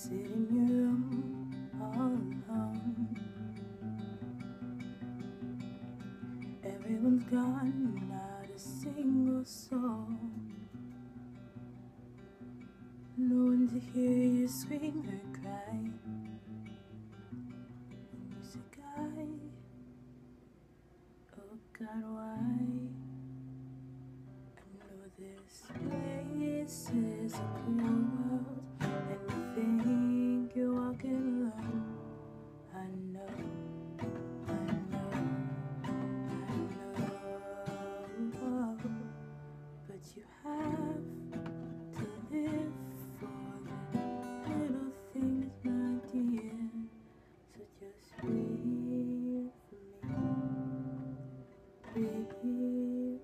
sit in your room all alone. Everyone's gone, not a single soul. No one to hear you scream or cry. And you say, "Guy, oh God, why?" I know this place is a cruel world, and you think you're walking alone. I know, I know, I know, but you have to live for the little things, my dear. So just breathe for me, breathe for me.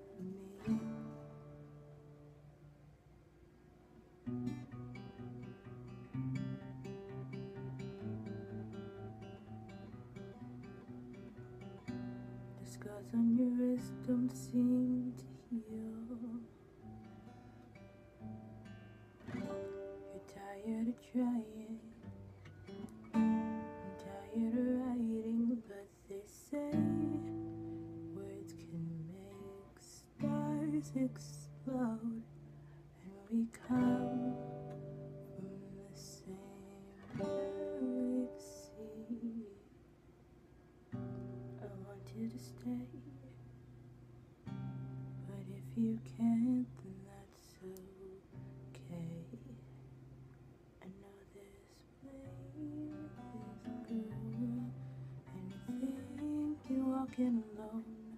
The scars on your wrist don't seem to heal. You're tired of trying, I'm tired of writing, but they say words can make stars explode, and we come from the same galaxy. I want you to stay, but if you can't, then that's okay. I know this place is cruel, and you think you're walking alone.